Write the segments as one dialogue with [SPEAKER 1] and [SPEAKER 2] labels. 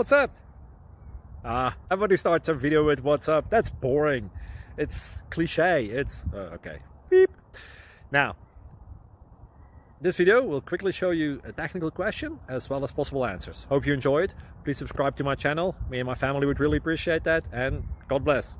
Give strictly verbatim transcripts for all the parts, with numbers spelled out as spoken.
[SPEAKER 1] What's up? Ah, everybody starts a video with what's up. That's boring. It's cliche. It's uh, okay. Beep. Now, this video will quickly show you a technical question as well as possible answers. Hope you enjoyed. Please subscribe to my channel. Me and my family would really appreciate that, and God bless.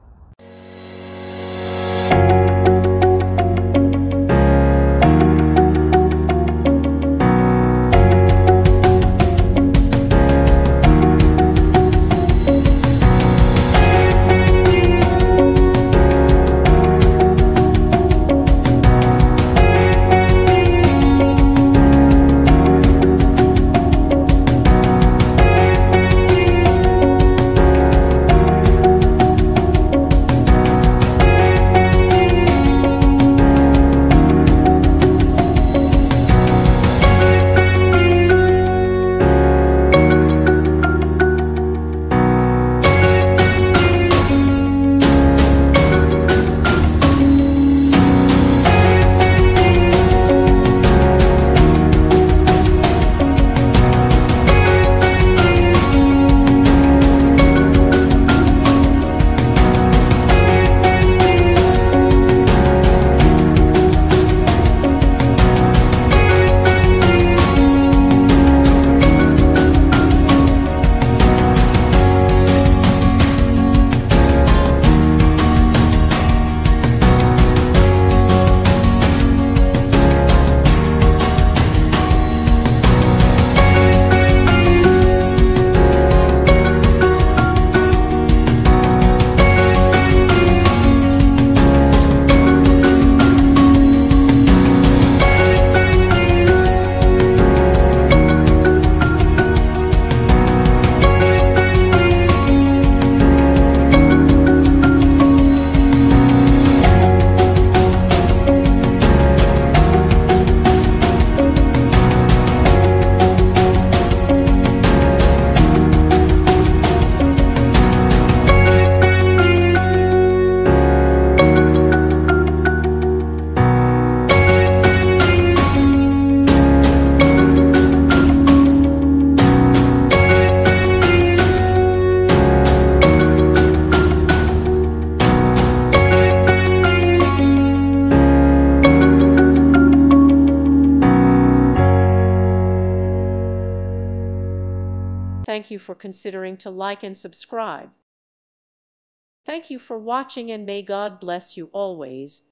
[SPEAKER 2] Thank you for considering to like and subscribe. Thank you for watching, and may God bless you always.